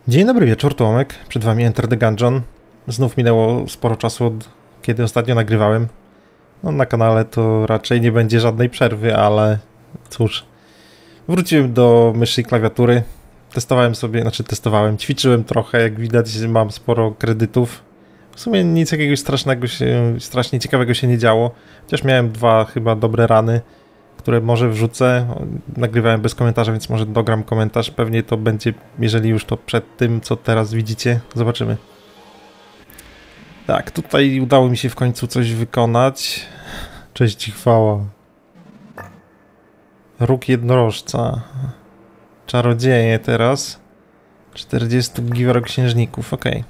Dzień dobry wieczór, Tomek. Przed wami Enter the Gungeon. Znów minęło sporo czasu od kiedy ostatnio nagrywałem. No, na kanale to raczej nie będzie żadnej przerwy, ale cóż. Wróciłem do myszy i klawiatury. Ćwiczyłem trochę, jak widać mam sporo kredytów. W sumie nic jakiegoś strasznie ciekawego się nie działo. Chociaż miałem dwa chyba dobre rany, które może wrzucę. Nagrywałem bez komentarza, więc może dogram komentarz. Pewnie to będzie, jeżeli już to przed tym, co teraz widzicie. Zobaczymy. Tak, tutaj udało mi się w końcu coś wykonać. Cześć i chwała. Róg jednorożca. Czarodzieje teraz. 40 giweroksiężników, okej.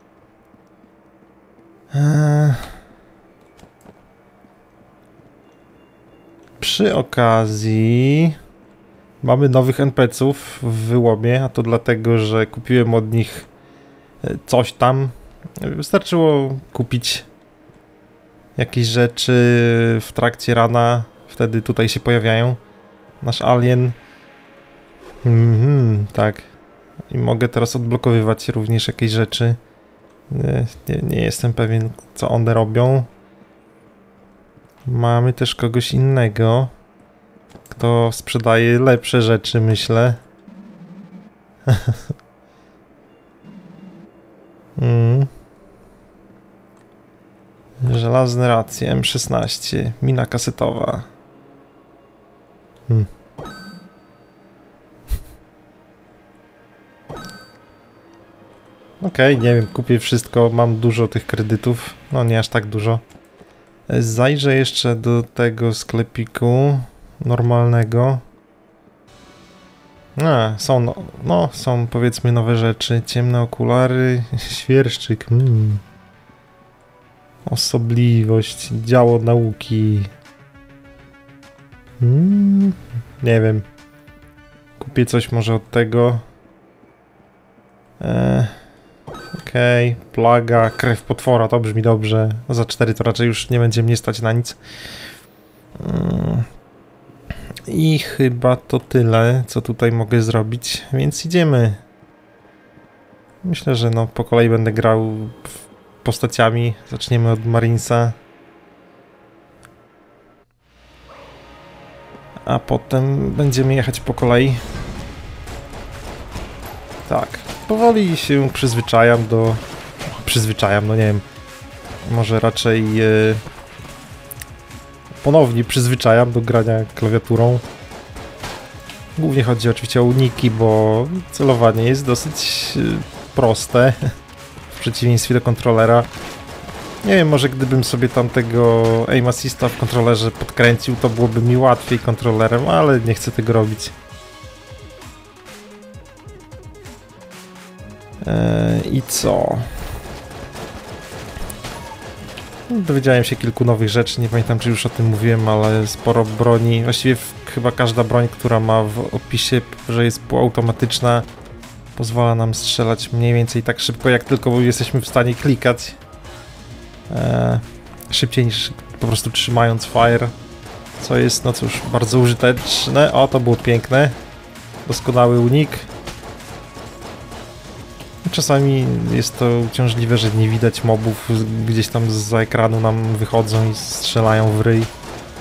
Przy okazji mamy nowych NPC-ów w wyłomie, a to dlatego, że kupiłem od nich coś tam. Wystarczyło kupić jakieś rzeczy w trakcie rana, wtedy tutaj się pojawiają. Nasz alien. Tak. I mogę teraz odblokowywać również jakieś rzeczy. Nie jestem pewien, co one robią. Mamy też kogoś innego, kto sprzedaje lepsze rzeczy, myślę. Żelazne racje, M16, mina kasetowa. Okej, nie wiem, kupię wszystko, mam dużo tych kredytów, no nie aż tak dużo. Zajrzę jeszcze do tego sklepiku normalnego. Są powiedzmy nowe rzeczy. Ciemne okulary, świerszczyk. Osobliwość, działo nauki. Nie wiem. Kupię coś może od tego. Okej, plaga, krew potwora, to brzmi dobrze. No za 4 to raczej już nie będzie mnie stać na nic. I chyba to tyle, co tutaj mogę zrobić, więc idziemy. Myślę, że no po kolei będę grał postaciami. Zaczniemy od Marinesa. A potem będziemy jechać po kolei. Tak. Powoli się przyzwyczajam, no nie wiem, może raczej ponownie przyzwyczajam do grania klawiaturą. Głównie chodzi oczywiście o uniki, bo celowanie jest dosyć proste w przeciwieństwie do kontrolera. Nie wiem, może gdybym sobie tamtego aim assista w kontrolerze podkręcił, to byłoby mi łatwiej kontrolerem, ale nie chcę tego robić. I co? Dowiedziałem się kilku nowych rzeczy, nie pamiętam czy już o tym mówiłem, ale sporo broni, właściwie chyba każda broń, która ma w opisie, że jest półautomatyczna, pozwala nam strzelać mniej więcej tak szybko, jak tylko jesteśmy w stanie klikać. Szybciej niż po prostu trzymając fire, co jest, no cóż, bardzo użyteczne. O, to było piękne. Doskonały unik. Czasami jest to uciążliwe, że nie widać mobów, gdzieś tam zza ekranu nam wychodzą i strzelają w ryj.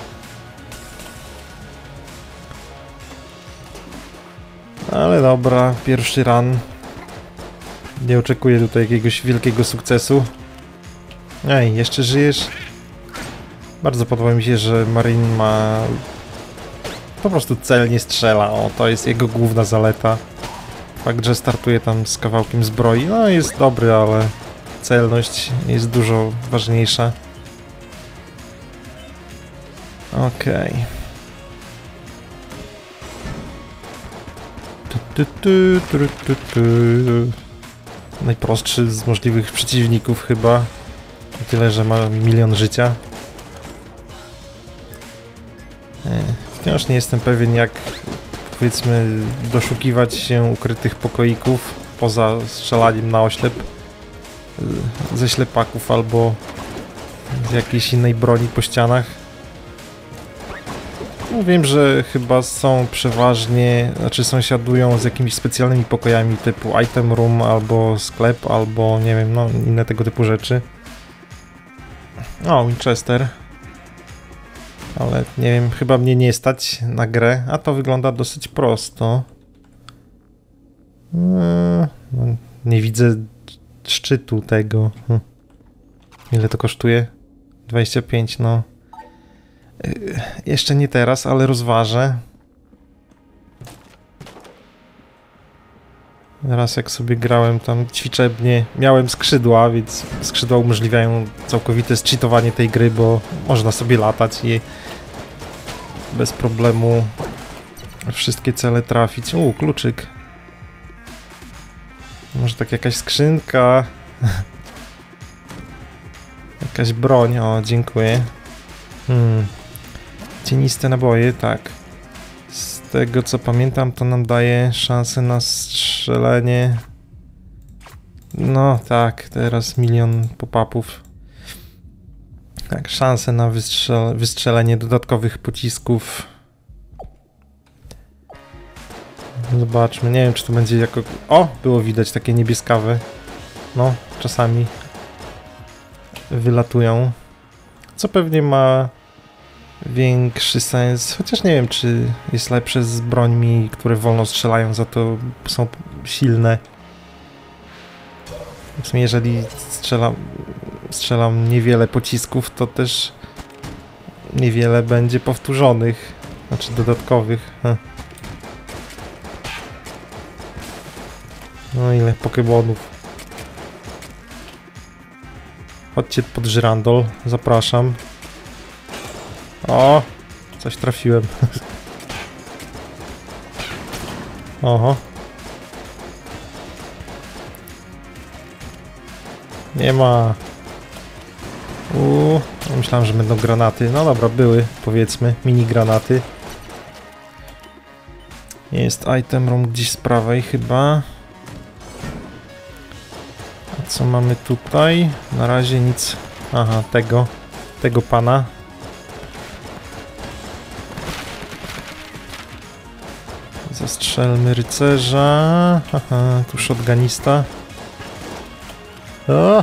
Ale dobra, pierwszy run. Nie oczekuję tutaj jakiegoś wielkiego sukcesu. Ej, jeszcze żyjesz? Bardzo podoba mi się, że Marine ma... po prostu celnie strzela, o, to jest jego główna zaleta. Fakt, że startuje tam z kawałkiem zbroi, no jest dobry, ale celność jest dużo ważniejsza. Okej. Najprostszy z możliwych przeciwników chyba. Tyle, że ma 1 000 000 życia. Wciąż nie jestem pewien, jak powiedzmy doszukiwać się ukrytych pokoików poza strzelaniem na oślep ze ślepaków albo z jakiejś innej broni po ścianach. No wiem, że chyba są przeważnie, znaczy sąsiadują z jakimiś specjalnymi pokojami typu item room, albo sklep, albo nie wiem, no inne tego typu rzeczy. O, Winchester. Ale nie wiem, chyba mnie nie stać na grę, a to wygląda dosyć prosto. No, nie widzę szczytu tego. Ile to kosztuje? 25, no. Jeszcze nie teraz, ale rozważę. Raz jak sobie grałem tam ćwiczebnie, miałem skrzydła, więc skrzydła umożliwiają całkowite zcheatowanie tej gry, bo można sobie latać i bez problemu wszystkie cele trafić. Kluczyk. Może tak jakaś skrzynka. Jakaś broń, o dziękuję. Cieniste naboje, tak. Z tego co pamiętam, to nam daje szansę na strzelenie. No tak, teraz 1 milion pop-upów. Tak, szansę na wystrzelenie dodatkowych pocisków. Zobaczmy, nie wiem czy to będzie jako... O! Było widać takie niebieskawe. No, czasami wylatują. Co pewnie ma większy sens, chociaż nie wiem czy jest lepsze z brońmi, które wolno strzelają, za to są silne. W sumie jeżeli strzelam niewiele pocisków, to też niewiele będzie powtórzonych, znaczy dodatkowych. No ile pokebonów. Chodźcie pod żyrandol, zapraszam. O! Coś trafiłem. Oho. Nie ma. Myślałem, że będą granaty. No dobra, były, powiedzmy, mini granaty. Jest item room gdzieś z prawej chyba. A co mamy tutaj? Na razie nic. Aha, tego pana. Zastrzelmy rycerza. Aha, tu shotgunista. O!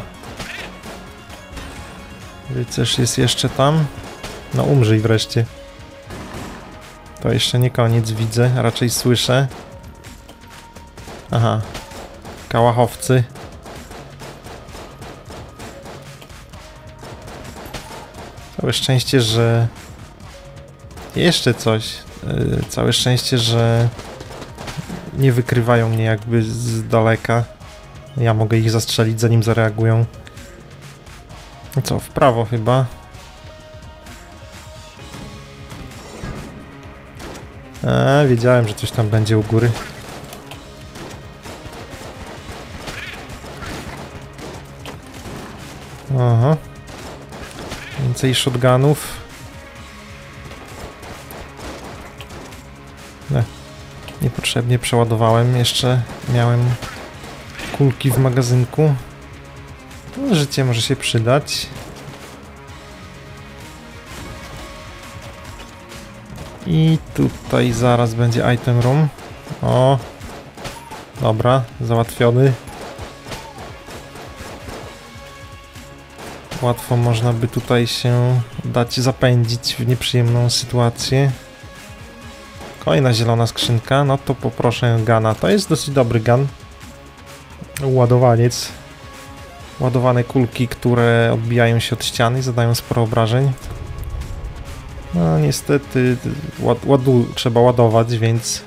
Rycerz jest jeszcze tam. No umrzyj wreszcie. To jeszcze nie koniec widzę, a raczej słyszę. Aha. Kałachowcy. Całe szczęście, że... Jeszcze coś. Całe szczęście, że nie wykrywają mnie jakby z daleka. Ja mogę ich zastrzelić zanim zareagują. No co, w prawo chyba. Wiedziałem, że coś tam będzie u góry. Aha. Więcej shotgunów. Niepotrzebnie przeładowałem. Jeszcze miałem kulki w magazynku. No, życie może się przydać. I tutaj zaraz będzie item room. O! Dobra, załatwiony. Łatwo można by tutaj się dać zapędzić w nieprzyjemną sytuację. Kolejna zielona skrzynka, no to poproszę guna. To jest dosyć dobry gun. Ładowaniec. Ładowane kulki, które odbijają się od ściany i zadają sporo obrażeń. No niestety trzeba ładować, więc...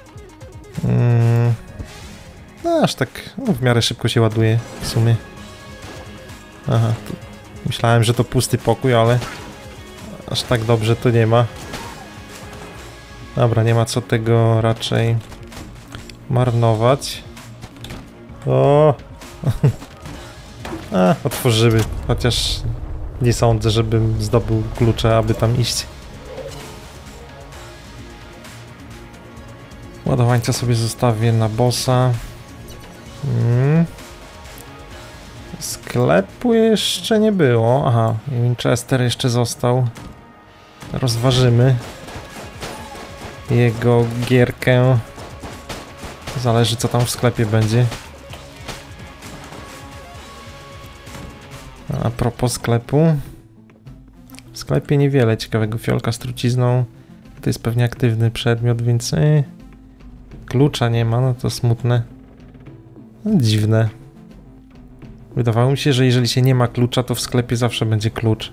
No aż tak no, w miarę szybko się ładuje w sumie. Aha, myślałem, że to pusty pokój, ale aż tak dobrze to nie ma. Dobra, nie ma co tego raczej marnować. O! Otworzymy, chociaż nie sądzę, żebym zdobył klucze, aby tam iść. Ładowańca sobie zostawię na bossa. Sklepu jeszcze nie było. Aha, Winchester jeszcze został. Rozważymy. jego gierkę. Zależy, co tam w sklepie będzie. A propos sklepu. W sklepie niewiele ciekawego. Fiolka z trucizną. To jest pewnie aktywny przedmiot, więc... Klucza nie ma, no to smutne. No, dziwne. Wydawało mi się, że jeżeli się nie ma klucza, to w sklepie zawsze będzie klucz.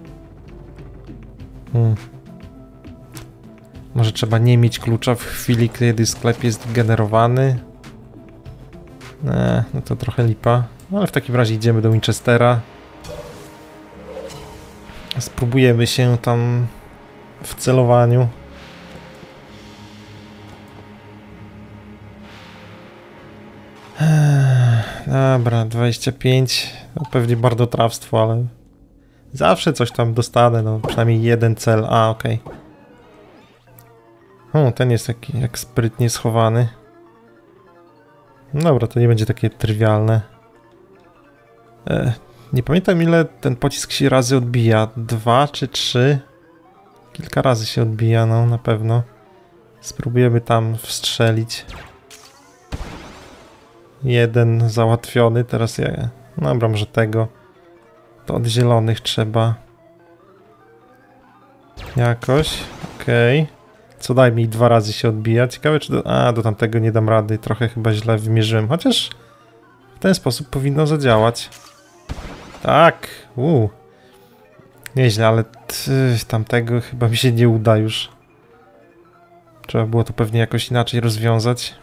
Może trzeba nie mieć klucza w chwili, kiedy sklep jest generowany. No to trochę lipa. Ale w takim razie idziemy do Winchestera. Spróbujemy się tam w celowaniu. Dobra, 25. No pewnie marnotrawstwo, ale zawsze coś tam dostanę, no przynajmniej jeden cel. A, okej. Ten jest taki jak sprytnie schowany. Dobra, to nie będzie takie trywialne. Nie pamiętam, ile ten pocisk się razy odbija. 2 czy 3? Kilka razy się odbija, no na pewno. Spróbujemy tam wstrzelić. Jeden załatwiony, teraz ja... Dobra, może tego. To od zielonych trzeba. Jakoś. Okej. Co najmniej 2 razy się odbija. Ciekawe, czy do tamtego nie dam rady. Trochę chyba źle wymierzyłem. Chociaż w ten sposób powinno zadziałać. Tak. Nieźle, ale tamtego chyba mi się nie uda już. Trzeba było to pewnie jakoś inaczej rozwiązać.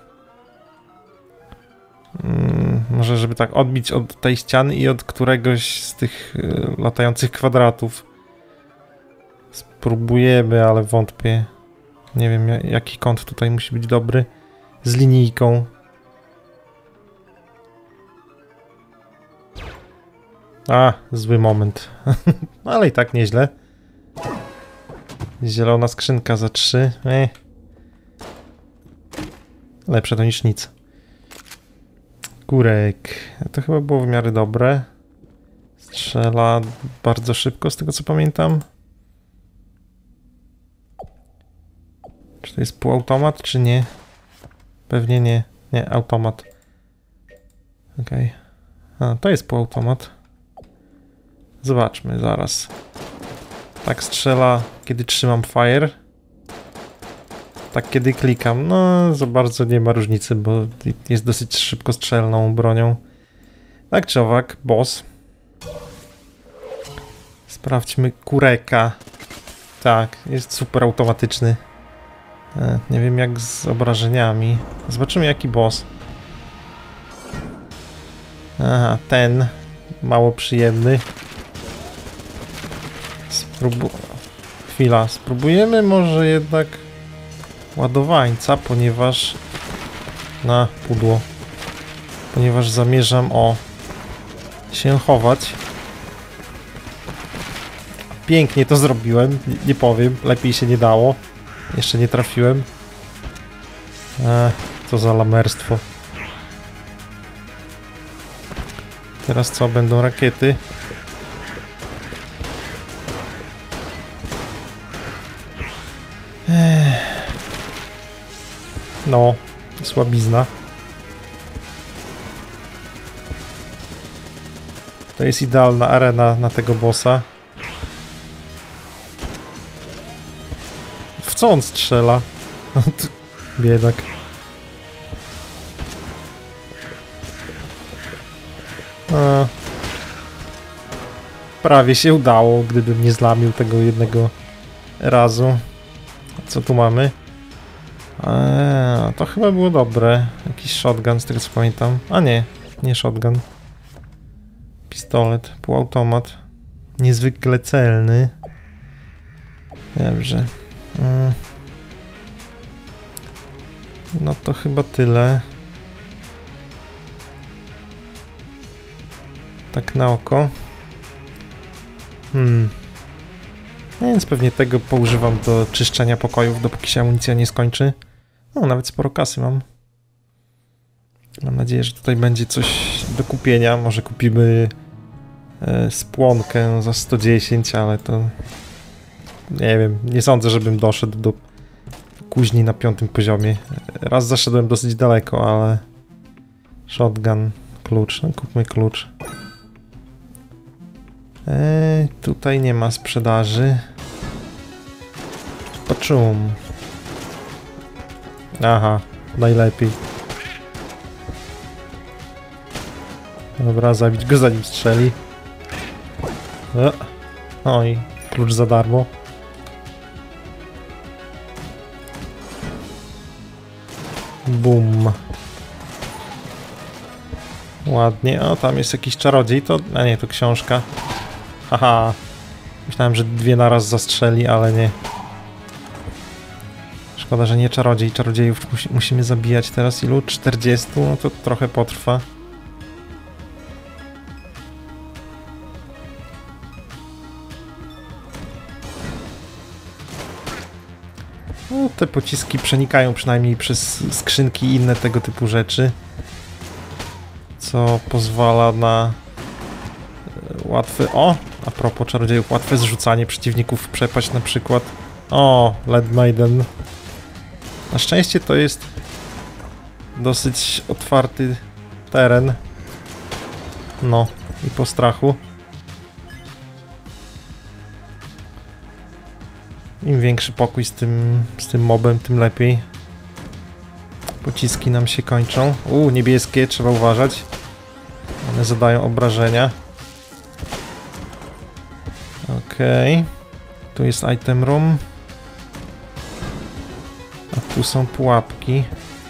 Może żeby tak odbić od tej ściany i od któregoś z tych latających kwadratów. Spróbujemy, ale wątpię. Nie wiem, jaki kąt tutaj musi być dobry. Z linijką. Zły moment. Ale i tak nieźle. Zielona skrzynka za 3. Lepsze to niż nic. Kurek. To chyba było w miarę dobre. Strzela bardzo szybko, z tego co pamiętam. Czy to jest półautomat, czy nie? Pewnie nie. Nie, automat. Okej. To jest półautomat. Zobaczmy zaraz. Tak strzela, kiedy trzymam fire. Tak, kiedy klikam. No, za bardzo nie ma różnicy, bo jest dosyć szybkostrzelną bronią. Tak czy owak, boss. Sprawdźmy kureka. Tak, jest super automatyczny. Nie wiem jak z obrażeniami. Zobaczymy jaki boss. Aha, ten. Mało przyjemny. Chwila, spróbujemy może jednak ładowańca, ponieważ... Na pudło. Ponieważ zamierzam się chować. Pięknie to zrobiłem, nie powiem, lepiej się nie dało. Jeszcze nie trafiłem. Co za lamerstwo. Teraz co? Będą rakiety. No, słabizna. To jest idealna arena na tego bossa. W co on strzela? Biedak. Prawie się udało, gdybym nie zlamił tego jednego razu. Co tu mamy? To chyba było dobre. Jakiś shotgun, z tego co pamiętam. A nie, nie shotgun. Pistolet, półautomat. Niezwykle celny. Dobrze. No to chyba tyle. Tak na oko. Więc pewnie tego poużywam do czyszczenia pokojów, dopóki się amunicja nie skończy. No, nawet sporo kasy mam. Mam nadzieję, że tutaj będzie coś do kupienia. Może kupimy spłonkę za 110, ale to... Nie wiem, nie sądzę, żebym doszedł do kuźni na 5. poziomie. Raz zaszedłem dosyć daleko, ale... Shotgun, klucz, no kupmy klucz. Tutaj nie ma sprzedaży. Patrzum. Aha, najlepiej. Dobra, zabić go zanim strzeli. Oj, klucz za darmo. Bum. Ładnie. O, tam jest jakiś czarodziej. To... A nie, to książka. Haha. Myślałem, że 2 naraz zastrzeli, ale nie. Szkoda, że nie czarodziej. Czarodziejów musimy zabijać teraz. Ilu? 40? No to trochę potrwa. No, te pociski przenikają przynajmniej przez skrzynki i inne tego typu rzeczy. Co pozwala na łatwe... O! A propos czarodziejów, łatwe zrzucanie przeciwników w przepaść na przykład. O! Led Maiden. Na szczęście to jest dosyć otwarty teren. No, i po strachu. Im większy pokój z tym mobem, tym lepiej. Pociski nam się kończą. Niebieskie, trzeba uważać. One zadają obrażenia. Okej. Tu jest item room. A tu są pułapki.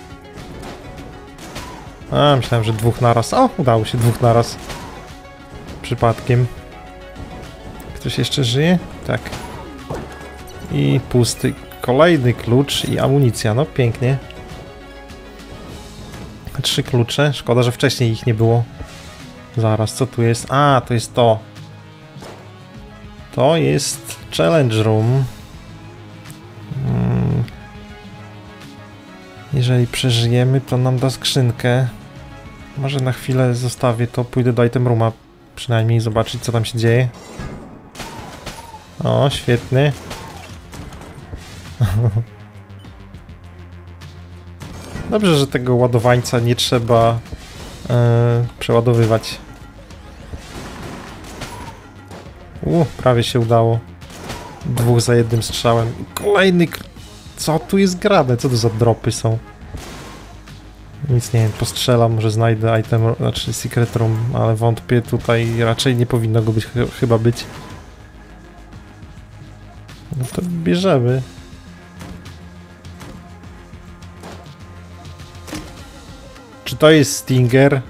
A, myślałem, że 2 naraz. O, udało się 2 naraz. Przypadkiem. Ktoś jeszcze żyje? Tak. I pusty. Kolejny klucz i amunicja. No, pięknie. 3 klucze. Szkoda, że wcześniej ich nie było. Zaraz, co tu jest? A, to jest to. To jest challenge room. Jeżeli przeżyjemy, to nam da skrzynkę. Może na chwilę zostawię to, pójdę do item rooma. Przynajmniej zobaczyć, co tam się dzieje. O, świetny. Dobrze, że tego ładowańca nie trzeba przeładowywać. Prawie się udało. 2 za 1 strzałem. Kolejny... Co tu jest grane? Co to za dropy są? Nic nie wiem, postrzelam, może znajdę item, znaczy secret room, ale wątpię, tutaj raczej nie powinno go być, chyba być. No to bierzemy. Czy to jest Stinger?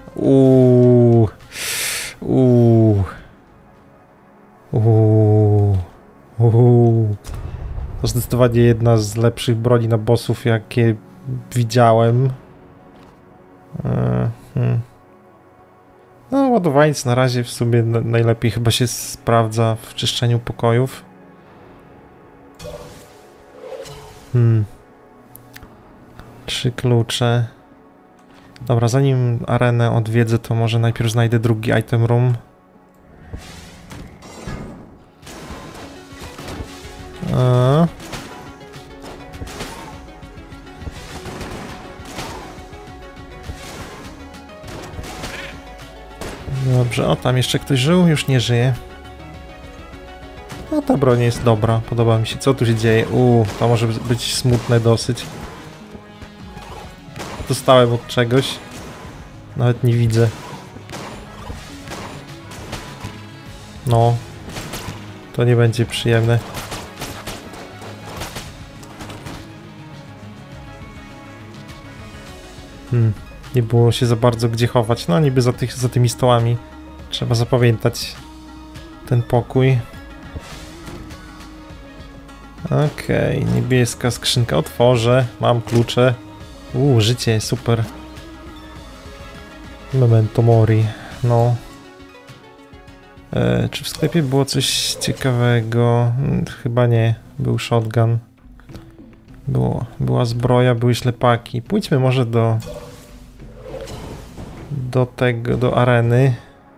To zdecydowanie jedna z lepszych broni na bossów, jakie widziałem. No, ładowaniec na razie w sumie najlepiej chyba się sprawdza w czyszczeniu pokojów. 3 klucze. Dobra, zanim arenę odwiedzę, to może najpierw znajdę drugi item room. Dobrze, o tam jeszcze ktoś żył? Już nie żyje. No ta broń jest dobra, podoba mi się. Co tu się dzieje? To może być smutne dosyć. Dostałem od czegoś. Nawet nie widzę. No. To nie będzie przyjemne. Nie było się za bardzo gdzie chować. No niby za tymi stołami. Trzeba zapamiętać ten pokój. Okej, niebieska skrzynka. Otworzę. Mam klucze. Życie, super. Memento mori. No. Czy w sklepie było coś ciekawego? Chyba nie. Był shotgun. Była zbroja, były ślepaki. Pójdźmy może do areny.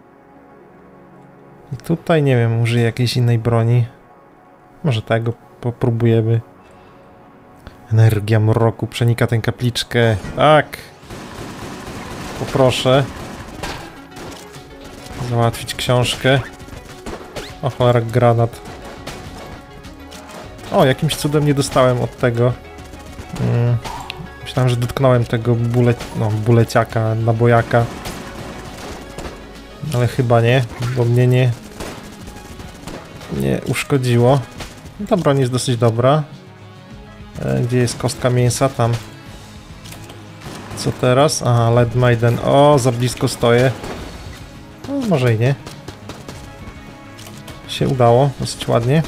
I tutaj, nie wiem, użyję jakiejś innej broni. Może tego popróbujemy. Energia mroku przenika tę kapliczkę. Tak. Poproszę. Załatwić książkę. O cholera, granat. O, jakimś cudem nie dostałem od tego. Myślałem, że dotknąłem tego buleciaka, nabojaka. Ale chyba nie, bo mnie nie uszkodziło. Ta broń jest dosyć dobra. Gdzie jest kostka mięsa? Tam. Co teraz? Aha, Led Maiden. O, za blisko stoję. No, może i nie. Się udało, dosyć ładnie.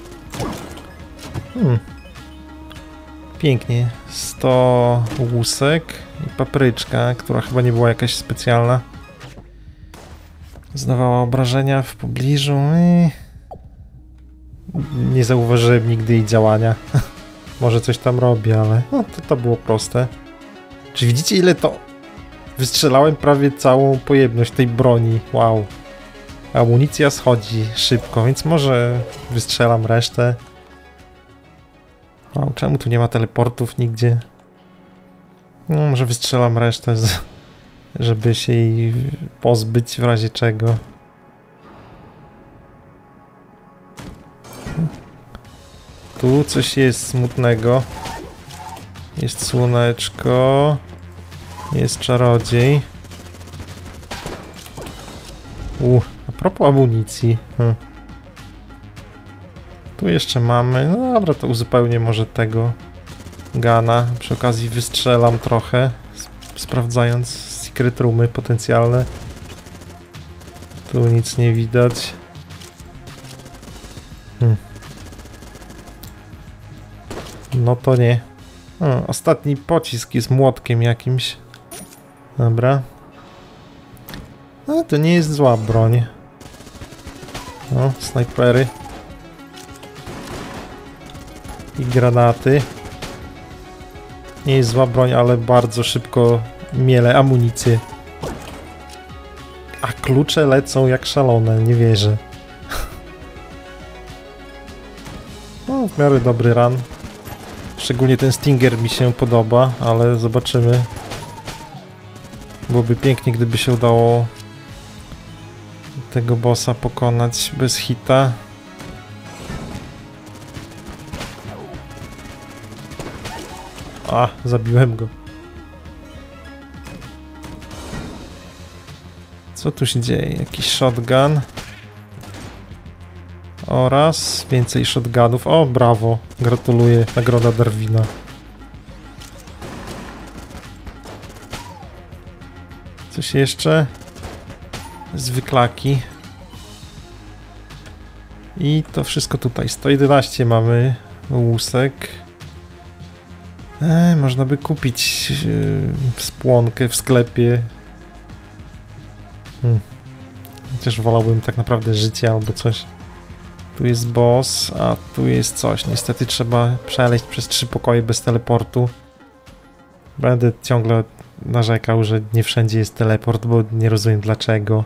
Pięknie. 100 łusek i papryczka, która chyba nie była jakaś specjalna. Zdawała obrażenia w pobliżu i... Nie zauważyłem nigdy jej działania. Może coś tam robi, ale no, to było proste. Czy widzicie, ile to... Wystrzelałem prawie całą pojemność tej broni. Wow. Amunicja schodzi szybko, więc może wystrzelam resztę. Wow, czemu tu nie ma teleportów nigdzie? No, może wystrzelam resztę, żeby się jej pozbyć w razie czego. Tu coś jest smutnego. Jest słoneczko. Jest czarodziej. A propos amunicji. Tu jeszcze mamy. No dobra, to uzupełnię może tego gana. Przy okazji wystrzelam trochę, sprawdzając secret roomy potencjalne. Tu nic nie widać. No to nie. Ostatni pocisk jest młotkiem jakimś. Dobra. No to nie jest zła broń. O, snajpery. I granaty. Nie jest zła broń, ale bardzo szybko miele amunicję. A klucze lecą jak szalone, nie wierzę. No, w miarę dobry run. Szczególnie ten Stinger mi się podoba, ale zobaczymy. Byłoby pięknie, gdyby się udało tego bossa pokonać bez hita. A, zabiłem go. Co tu się dzieje? Jakiś shotgun. Oraz więcej shotgunów. O, brawo. Gratuluję. Nagroda Darwina. Coś jeszcze? Zwyklaki. I to wszystko tutaj. 111 mamy łusek. Można by kupić spłonkę w sklepie. Chociaż wolałbym tak naprawdę życie albo coś. Tu jest boss, a tu jest coś. Niestety trzeba przeleźć przez 3 pokoje bez teleportu. Będę ciągle narzekał, że nie wszędzie jest teleport, bo nie rozumiem dlaczego.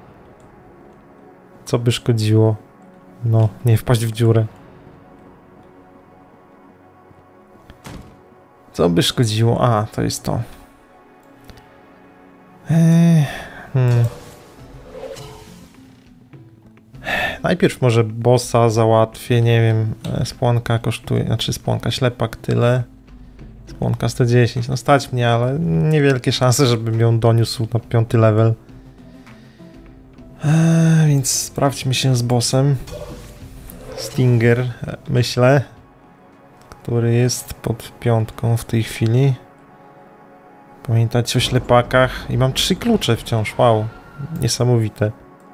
Co by szkodziło? No, nie wpaść w dziurę. Co by szkodziło? A, to jest to. Najpierw może bossa załatwię, nie wiem, spłonka kosztuje, znaczy spłonka ślepak tyle. Spłonka 110, no stać mnie, ale niewielkie szanse, żebym ją doniósł na 5. level. Więc sprawdźmy się z bossem. Stinger, myślę, który jest pod 5 w tej chwili. Pamiętać o ślepakach. I mam 3 klucze wciąż, wow, niesamowite.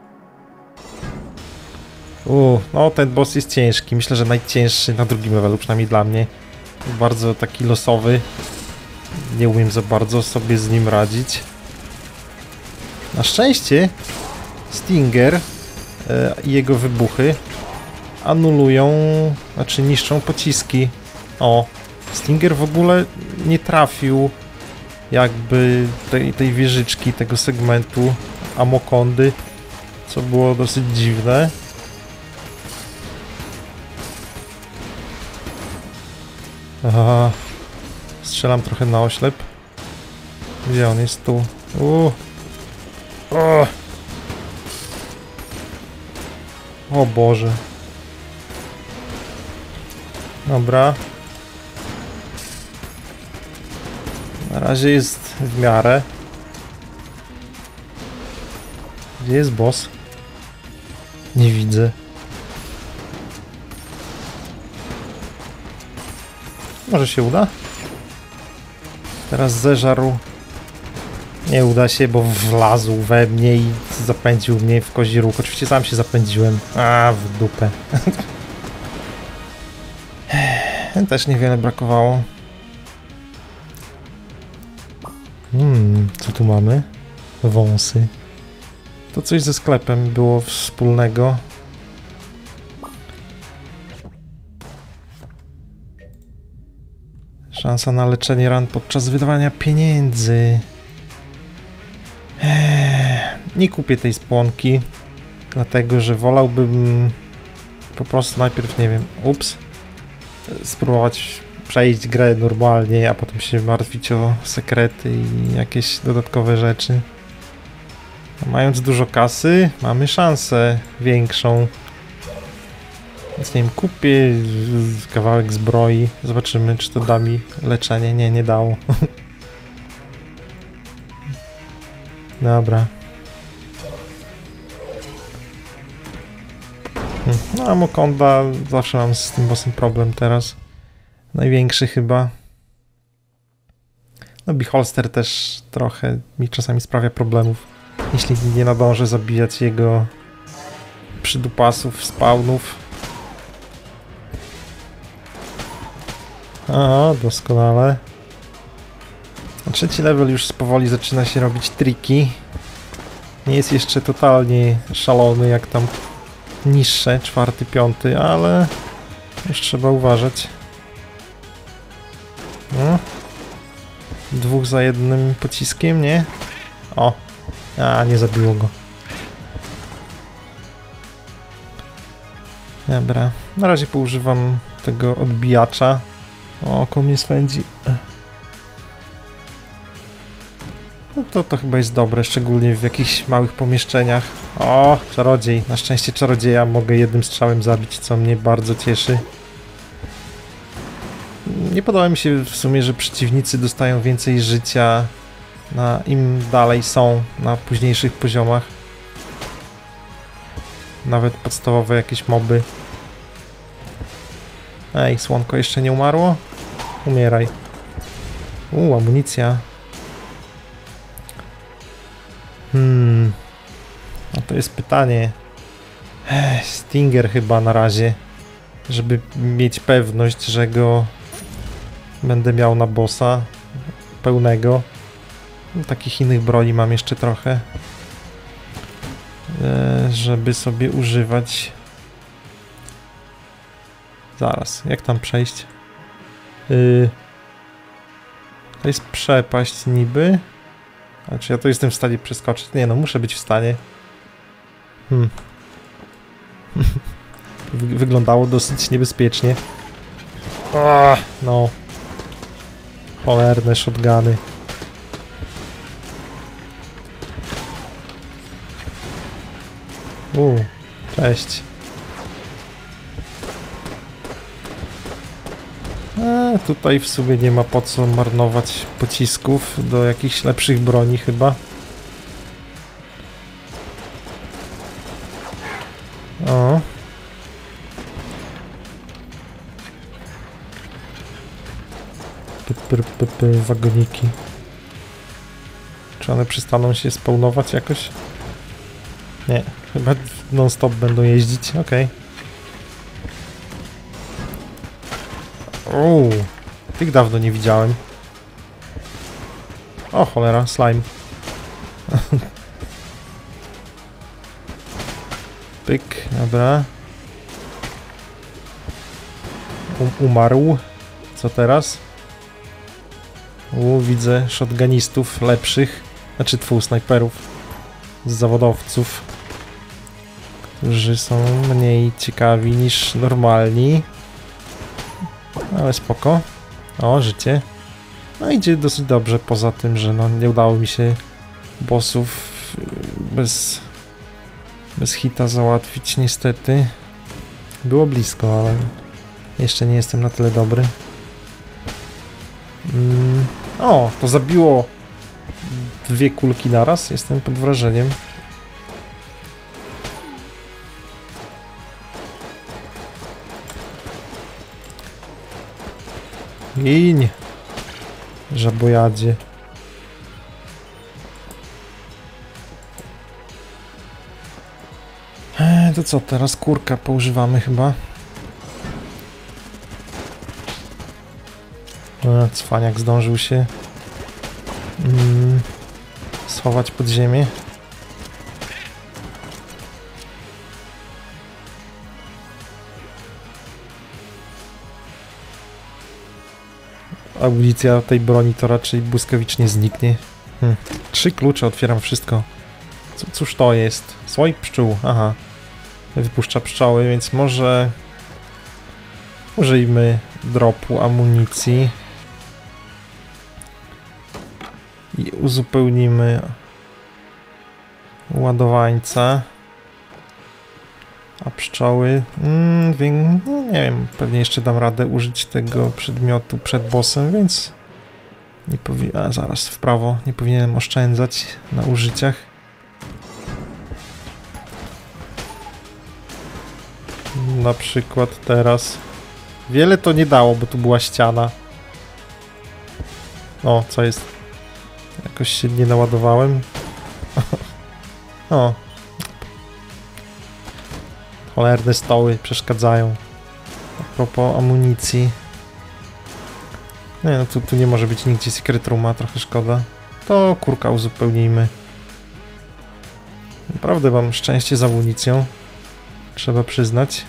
No ten boss jest ciężki, myślę, że najcięższy na 2. levelu, przynajmniej dla mnie. Bardzo taki losowy. Nie umiem za bardzo sobie z nim radzić. Na szczęście Stinger i jego wybuchy anulują, znaczy niszczą pociski. O, Stinger w ogóle nie trafił jakby tej wieżyczki, tego segmentu Amokondy, co było dosyć dziwne. Aha, Strzelam trochę na oślep. Gdzie on jest? Tu. O Boże. Dobra. Na razie jest w miarę. Gdzie jest boss? Nie widzę. Może się uda? Teraz zeżarł. Nie uda się, bo wlazł we mnie i zapędził mnie w kozi róg. Oczywiście sam się zapędziłem. A, w dupę. Też niewiele brakowało. Co tu mamy? Wąsy. To coś ze sklepem było wspólnego. Szansa na leczenie ran podczas wydawania pieniędzy. Nie kupię tej spłonki, dlatego że wolałbym po prostu najpierw, nie wiem, spróbować przejść grę normalnie, a potem się martwić o sekrety i jakieś dodatkowe rzeczy. Mając dużo kasy, mamy szansę większą. Więc nie wiem, kupię kawałek zbroi, zobaczymy, czy to da mi leczenie. Nie, nie dało. Dobra. No a Mokonda, zawsze mam z tym bossem problem teraz. Największy chyba. No Beholster też trochę mi czasami sprawia problemów. Jeśli nie nadążę zabijać jego przydupasów, spawnów. A, doskonale. A trzeci level już powoli zaczyna się robić triki. Nie jest jeszcze totalnie szalony jak tam niższe, 4., 5., ale już trzeba uważać. No. 2 za jednym pociskiem, nie? O! A, nie zabiło go. Dobra, na razie poużywam tego odbijacza. O, oko mnie swędzi. No to chyba jest dobre, szczególnie w jakichś małych pomieszczeniach. O, czarodziej. Na szczęście czarodzieja mogę jednym strzałem zabić, co mnie bardzo cieszy. Nie podoba mi się w sumie, że przeciwnicy dostają więcej życia im dalej są na późniejszych poziomach. Nawet podstawowe jakieś moby. Ej, słonko jeszcze nie umarło? Umieraj. Amunicja. No to jest pytanie. Stinger chyba na razie. Żeby mieć pewność, że go będę miał na bossa pełnego. No, takich innych broni mam jeszcze trochę. Żeby sobie używać. Zaraz, jak tam przejść? To jest przepaść niby. A czy ja to jestem w stanie przeskoczyć? Nie no, muszę być w stanie. Wyglądało dosyć niebezpiecznie. No. Cholerne shotguny. Cześć. Tutaj w sumie nie ma po co marnować pocisków do jakichś lepszych broni chyba. O. Wagoniki. Czy one przestaną się spawnować jakoś? Nie, chyba non-stop będą jeździć, okej. Tych dawno nie widziałem. O cholera, slime. Pyk, dobra. Umarł. Co teraz? Widzę shotgunistów lepszych. Znaczy snajperów. Zawodowców. Którzy są mniej ciekawi niż normalni. Ale spoko. O, życie. No idzie dosyć dobrze, poza tym, że no nie udało mi się bossów bez hita załatwić niestety. Było blisko, ale jeszcze nie jestem na tyle dobry. O, to zabiło 2 kulki naraz, jestem pod wrażeniem. Giń, żabojadzie. To co, teraz kurka poużywamy chyba. Cwaniak zdążył się schować pod ziemię. Amunicja tej broni to raczej błyskawicznie zniknie. 3 klucze, otwieram wszystko. Cóż to jest? Słoik pszczół, aha. Wypuszcza pszczoły, więc może użyjmy dropu amunicji i uzupełnimy ładowańca. A pszczoły, nie wiem, pewnie jeszcze dam radę użyć tego przedmiotu przed bossem, więc nie a zaraz w prawo, nie powinienem oszczędzać na użyciach. Na przykład teraz. Wiele to nie dało, bo tu była ściana. O, co jest? Jakoś się nie naładowałem. O. Cholerne stoły przeszkadzają. A propos amunicji. Nie, no tu nie może być nigdzie secret rooma, trochę szkoda. To kurka uzupełnijmy. Naprawdę mam szczęście z amunicją. Trzeba przyznać.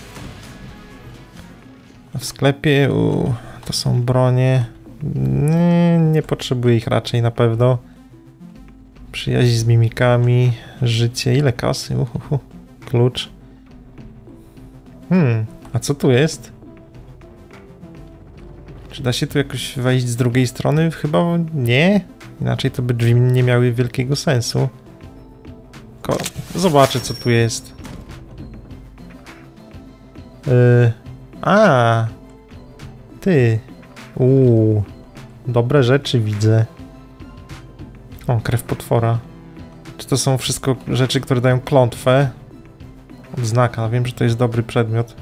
A w sklepie to są bronie. Nie potrzebuję ich raczej na pewno. Przyjaźń z mimikami. Życie. Ile kasy? Klucz. A co tu jest? Czy da się tu jakoś wejść z drugiej strony? Chyba nie. Inaczej to by drzwi nie miały wielkiego sensu. Zobaczę, co tu jest. Ty. Dobre rzeczy widzę. O, krew potwora. Czy to są wszystko rzeczy, które dają klątwę? Odznaka, wiem, że to jest dobry przedmiot.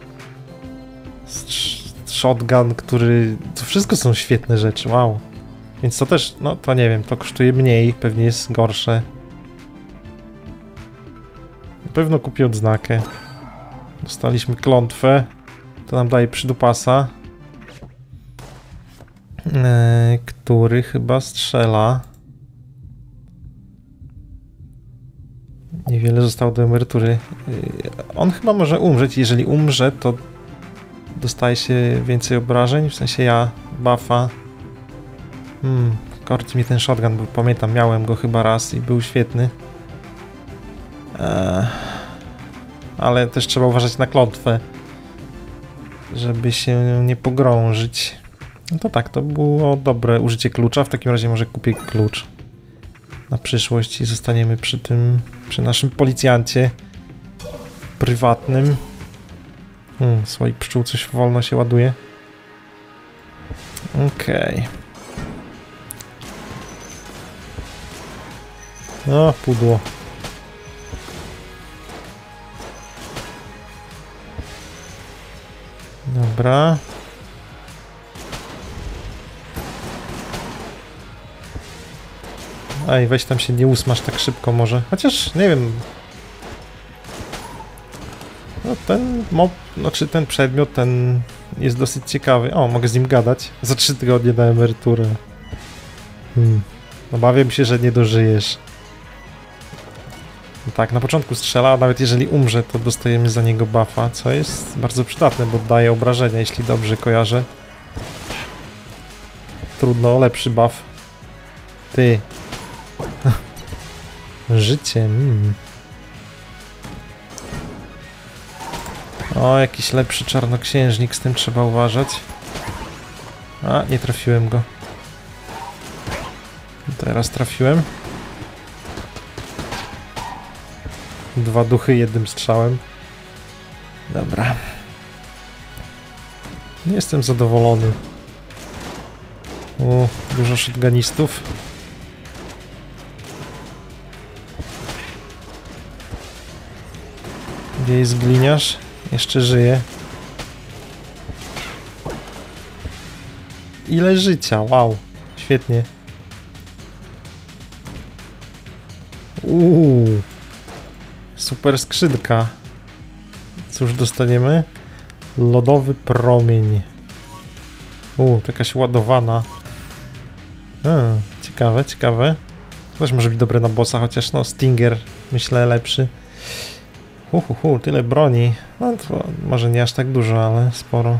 Shotgun, który... To wszystko są świetne rzeczy, wow. Więc to też, no to nie wiem, to kosztuje mniej, pewnie jest gorsze. Na pewno kupię odznakę. Dostaliśmy klątwę. To nam daje przydupasa. Który chyba strzela. Niewiele zostało do emerytury. On chyba może umrzeć. Jeżeli umrze, to dostaje się więcej obrażeń. W sensie ja buffa. Korci mnie ten shotgun, bo pamiętam, miałem go chyba raz i był świetny. Ale też trzeba uważać na klątwę, żeby się nie pogrążyć. No to tak, to było dobre użycie klucza. W takim razie może kupię klucz na przyszłość i zostaniemy przy naszym policjancie prywatnym. Słoik pszczół, coś wolno się ładuje. Okej. No, pudło. Dobra. Ej, weź tam się nie usmaż tak szybko może. Chociaż, nie wiem. No ten mob, znaczy ten przedmiot, ten jest dosyć ciekawy. O, mogę z nim gadać. Za 3 tygodnie na emeryturę. Obawiam się, że nie dożyjesz. Tak, na początku strzela, a nawet jeżeli umrze, to dostajemy za niego buffa, co jest bardzo przydatne, bo daje obrażenia, jeśli dobrze kojarzę. Trudno, lepszy buff. Ty. Życie. O, jakiś lepszy czarnoksiężnik, z tym trzeba uważać. A, nie trafiłem go. Teraz trafiłem. 2 duchy jednym strzałem. Dobra. Nie jestem zadowolony. O, dużo shotgunistów. Gdzie jest gliniarz? Jeszcze żyje. Ile życia? Wow. Świetnie. Super skrzydka. Cóż dostaniemy? Lodowy promień. To jakaś ładowana. Ciekawe, ciekawe. To też może być dobre na bossa, chociaż no Stinger myślę lepszy. Tyle broni. No to może nie aż tak dużo, ale sporo.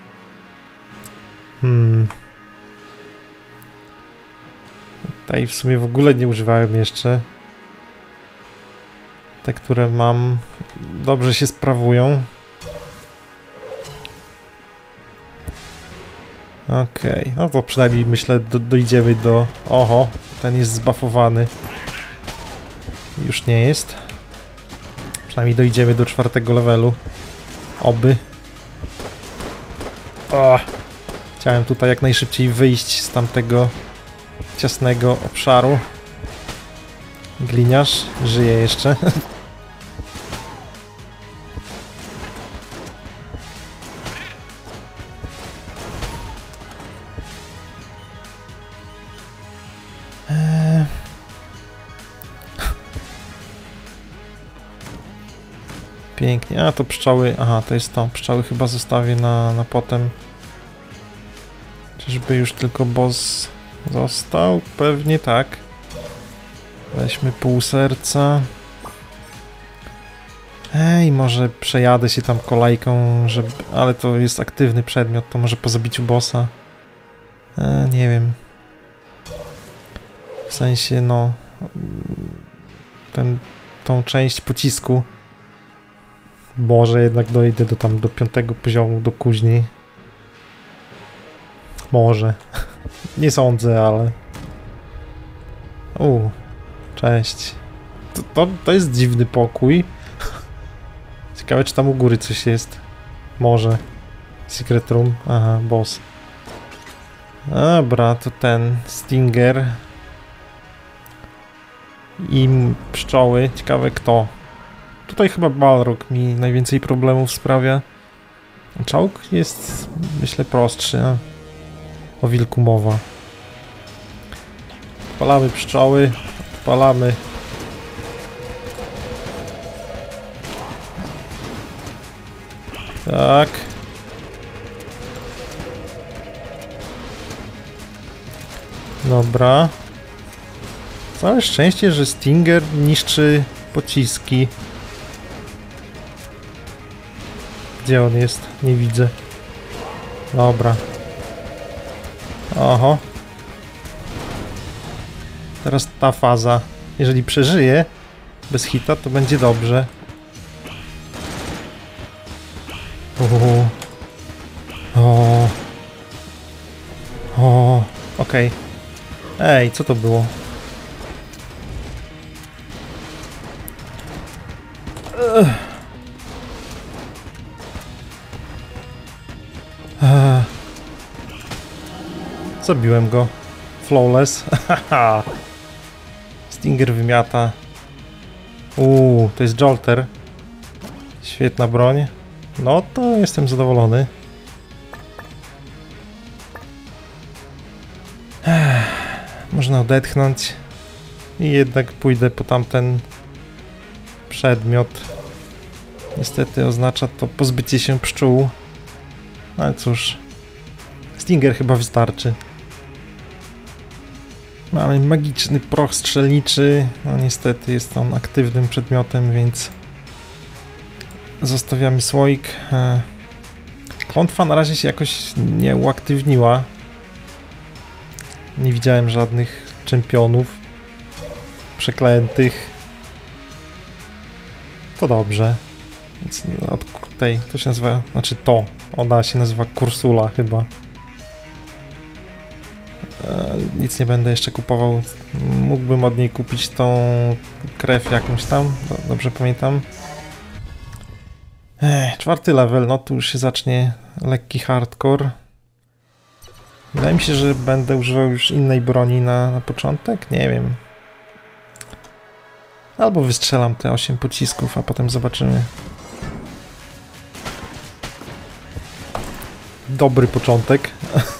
Tutaj w sumie w ogóle nie używałem jeszcze. Te, które mam, dobrze się sprawują. Okej, no to przynajmniej myślę dojdziemy do... Oho, ten jest zbuffowany. Już nie jest. Przynajmniej dojdziemy do 4. levelu. Oby. Chciałem tutaj jak najszybciej wyjść z tamtego ciasnego obszaru. Gliniarz żyje jeszcze. Pięknie. A to pszczoły. Aha, to jest to. Pszczoły chyba zostawię na potem. Czyżby już tylko boss został? Pewnie tak. Weźmy pół serca. Może przejadę się tam kolejką, żeby... Ale to jest aktywny przedmiot, to może po zabiciu bossa. Nie wiem. W sensie, no... Tą część pocisku. Może jednak dojdę do 5. poziomu, do później. Może. Nie sądzę, ale... Cześć. To jest dziwny pokój. Ciekawe, czy tam u góry coś jest. Może. Secret room. Aha, boss. Dobra, to ten Stinger. I pszczoły. Ciekawe kto. Tutaj chyba Balrog mi najwięcej problemów sprawia. Czołg jest, myślę, prostszy. O wilku mowa. Odpalamy pszczoły. Odpalamy. Tak. Dobra. Całe szczęście, że Stinger niszczy pociski. Gdzie on jest? Nie widzę. Dobra. Oho. Teraz ta faza. Jeżeli przeżyje bez hita, to będzie dobrze. Okej. Ej, co to było? Zabiłem go. Flawless. Stinger wymiata. To jest Jolter. Świetna broń. No to jestem zadowolony. Można odetchnąć. I jednak pójdę po tamten przedmiot. Niestety oznacza to pozbycie się pszczół. Ale cóż. Stinger chyba wystarczy. Mamy magiczny proch strzelniczy. No niestety jest on aktywnym przedmiotem, więc zostawiamy słoik. Klątwa na razie się jakoś nie uaktywniła. Nie widziałem żadnych czempionów przeklętych. To dobrze. Więc od tej, to się nazywa, znaczy to, ona się nazywa Kursula chyba. nic nie będę jeszcze kupował. Mógłbym od niej kupić tą krew jakąś tam, dobrze pamiętam. 4. level, no tu już się zacznie lekki hardcore. Wydaje mi się, że będę używał już innej broni na początek, nie wiem. Albo wystrzelam te 8 pocisków, a potem zobaczymy. Dobry początek.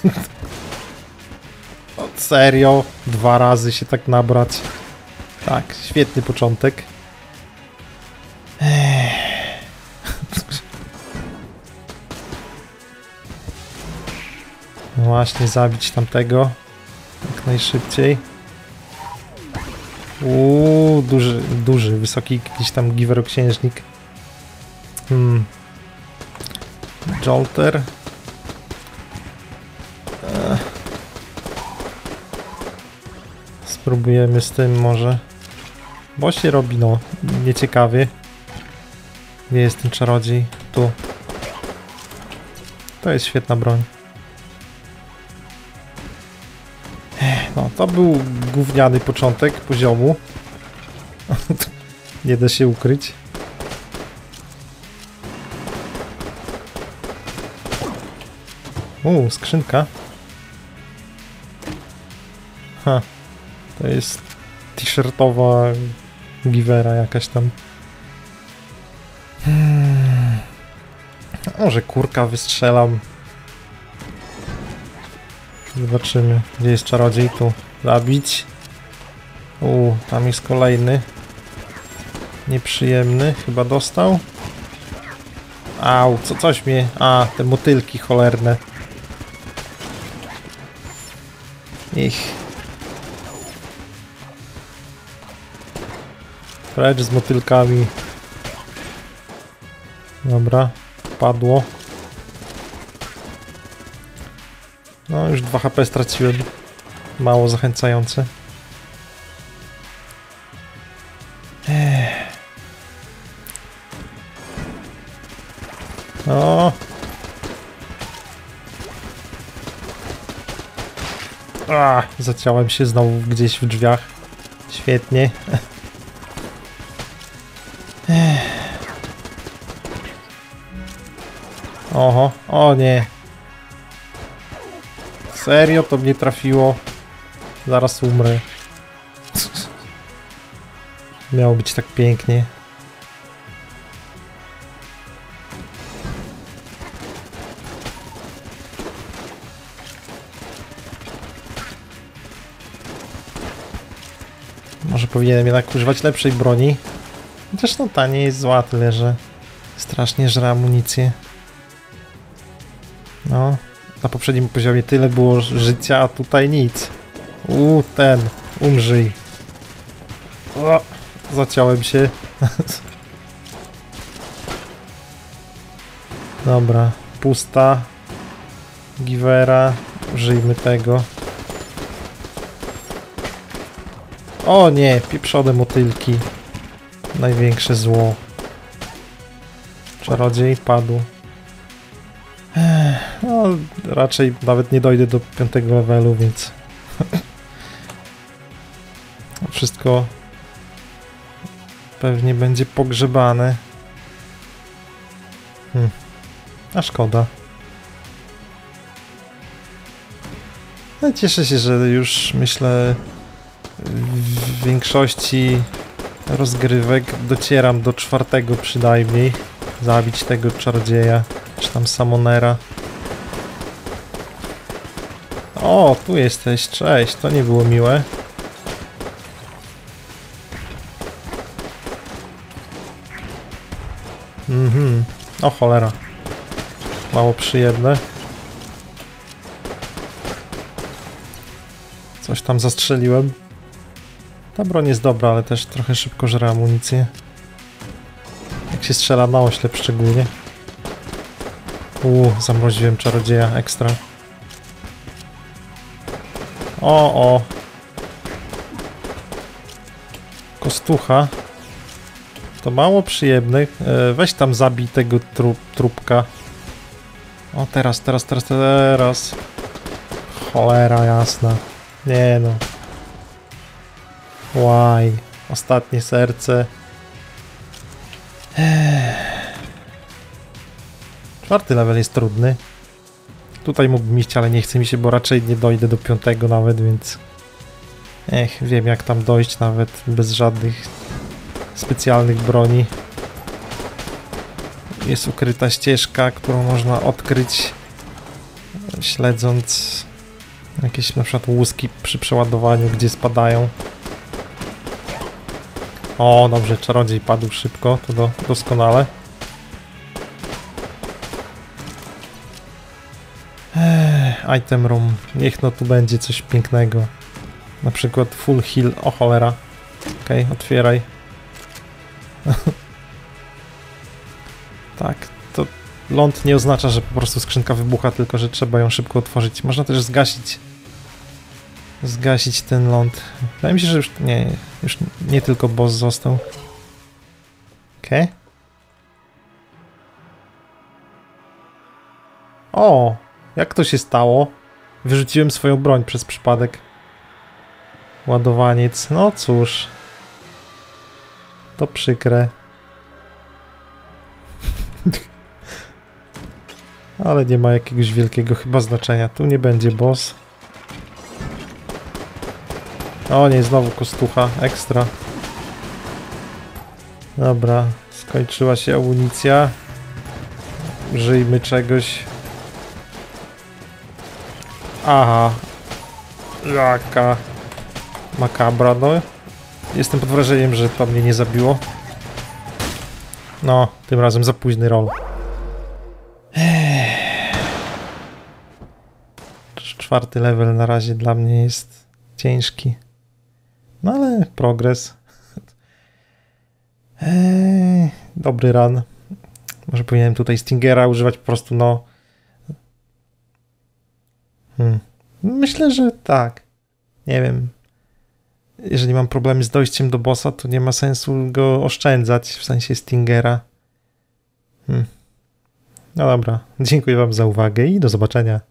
Serio? 2 razy się tak nabrać. Tak, świetny początek. Właśnie, zabić tamtego jak najszybciej. Duży, wysoki jakiś tam giweroksiężnik. Jolter. Spróbujemy z tym może. Bo się robi, no, nieciekawie. Gdzie jest ten czarodziej? Tu. To jest świetna broń. No, to był gówniany początek poziomu. Nie da się ukryć. Skrzynka. To jest t-shirtowa givera jakaś tam. Może kurka wystrzelam. Zobaczymy, gdzie jest czarodziej. Tu zabić. Tam jest kolejny. Nieprzyjemny. Chyba dostał. Au, coś mnie... te motylki cholerne. Precz z motylkami. Dobra, padło. No, już 2 HP straciłem. Mało zachęcające. O! Zaciąłem się znowu gdzieś w drzwiach. Świetnie. Oho, o nie. Serio, to mnie trafiło. Zaraz umrę. Miało być tak pięknie. Może powinienem jednak używać lepszej broni. Chociaż no ta nie jest zła, tyle że strasznie żre amunicję. No, na poprzednim poziomie tyle było życia, a tutaj nic. Umrzyj. Zaciąłem się. Dobra, pusta. Givera. Użyjmy tego. O nie, pieprzone motylki. Największe zło. Czarodziej padł. No, raczej nawet nie dojdę do 5. levelu, więc... Wszystko pewnie będzie pogrzebane. A szkoda. No, cieszę się, że już myślę w większości rozgrywek docieram do 4. przynajmniej. Zabić tego czarodzieja, czy tam Summonera. O, tu jesteś, cześć, to nie było miłe. O cholera. Mało przyjemne. Coś tam zastrzeliłem. Ta broń jest dobra, ale też trochę szybko żre amunicję. Jak się strzela na oślep szczególnie. Zamroziłem czarodzieja ekstra. O. Kostucha. To mało przyjemny. Weź tam zabij tego trupka. O, teraz. Cholera jasna. Nie no. Łaj. Ostatnie serce. Czwarty level jest trudny. Tutaj mógłbym iść, ale nie chce mi się, bo raczej nie dojdę do 5 nawet, więc... wiem jak tam dojść nawet bez żadnych specjalnych broni. Jest ukryta ścieżka, którą można odkryć śledząc jakieś na przykład łuski przy przeładowaniu, gdzie spadają. O, dobrze, czarodziej padł szybko, to doskonale. Item room, niech no tu będzie coś pięknego. Na przykład full heal, o cholera. Okej, otwieraj. Tak, to ląd nie oznacza, że po prostu skrzynka wybucha, tylko że trzeba ją szybko otworzyć. Można też zgasić ten ląd. Wydaje mi się, że już nie tylko boss został. Okej. O, jak to się stało? Wyrzuciłem swoją broń przez przypadek. Ładowaniec, no cóż. To przykre. Ale nie ma jakiegoś wielkiego chyba znaczenia. Tu nie będzie boss. O nie, znowu kostucha. Ekstra. Dobra, skończyła się amunicja. Użyjmy czegoś. Aha. Jaka makabra, no. Jestem pod wrażeniem, że to mnie nie zabiło. No, tym razem za późny roll. Czwarty level na razie dla mnie jest ciężki. No ale progres. Dobry run. Może powinienem tutaj Stingera używać po prostu, no. Myślę, że tak. Nie wiem. Jeżeli mam problemy z dojściem do bossa, to nie ma sensu go oszczędzać, w sensie Stingera. No dobra. Dziękuję wam za uwagę i do zobaczenia.